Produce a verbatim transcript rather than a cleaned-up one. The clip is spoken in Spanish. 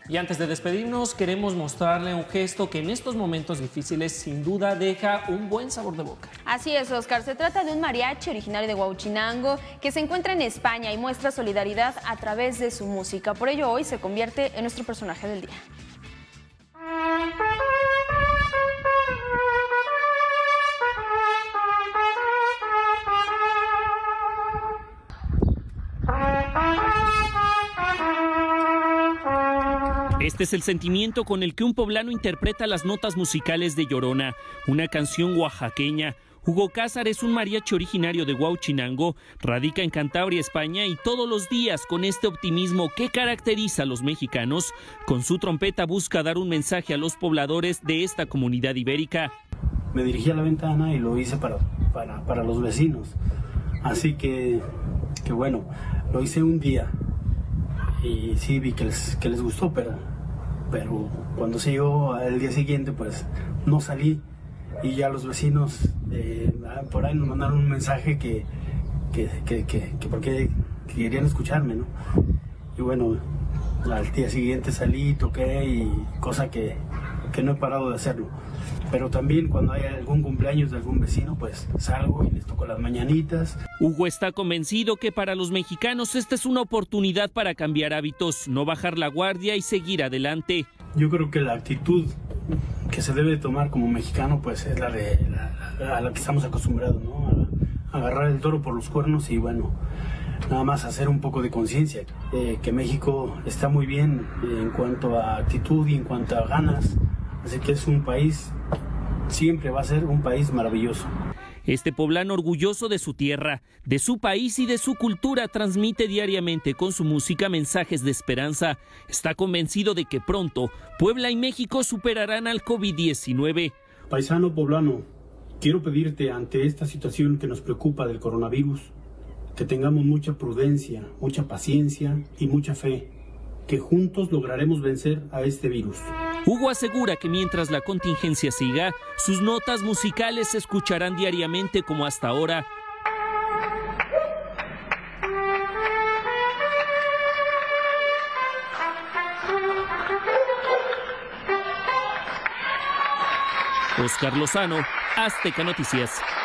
Y antes de despedirnos, queremos mostrarle un gesto que en estos momentos difíciles sin duda deja un buen sabor de boca. Así es, Oscar. Se trata de un mariachi originario de Huauchinango que se encuentra en España y muestra solidaridad a través de su música. Por ello, hoy se convierte en nuestro personaje del día. Este es el sentimiento con el que un poblano interpreta las notas musicales de Llorona, una canción oaxaqueña. Hugo Cázar es un mariachi originario de Huauchinango, radica en Cantabria, España, y todos los días, con este optimismo que caracteriza a los mexicanos, con su trompeta busca dar un mensaje a los pobladores de esta comunidad ibérica. Me dirigí a la ventana y lo hice para, para, para los vecinos, así que, que bueno, lo hice un día y sí vi que les, que les gustó, pero, pero cuando se llegó al día siguiente pues no salí. Y ya los vecinos eh, por ahí nos mandaron un mensaje que, que, que, que, que porque que querían escucharme, ¿no? Y bueno, al día siguiente salí, toqué, y cosa que, que no he parado de hacerlo. Pero también cuando hay algún cumpleaños de algún vecino, pues salgo y les toco las mañanitas. Hugo está convencido que para los mexicanos esta es una oportunidad para cambiar hábitos, no bajar la guardia y seguir adelante. Yo creo que la actitud que se debe tomar como mexicano pues es la de la, la, a la que estamos acostumbrados, ¿no? A, a agarrar el toro por los cuernos y bueno, nada más hacer un poco de conciencia, eh, que México está muy bien eh, en cuanto a actitud y en cuanto a ganas, así que es un país, siempre va a ser un país maravilloso. Este poblano, orgulloso de su tierra, de su país y de su cultura, transmite diariamente con su música mensajes de esperanza. Está convencido de que pronto Puebla y México superarán al COVID diecinueve. Paisano poblano, quiero pedirte ante esta situación que nos preocupa del coronavirus, que tengamos mucha prudencia, mucha paciencia y mucha fe, que juntos lograremos vencer a este virus. Hugo asegura que mientras la contingencia siga, sus notas musicales se escucharán diariamente como hasta ahora. Oscar Lozano, Azteca Noticias.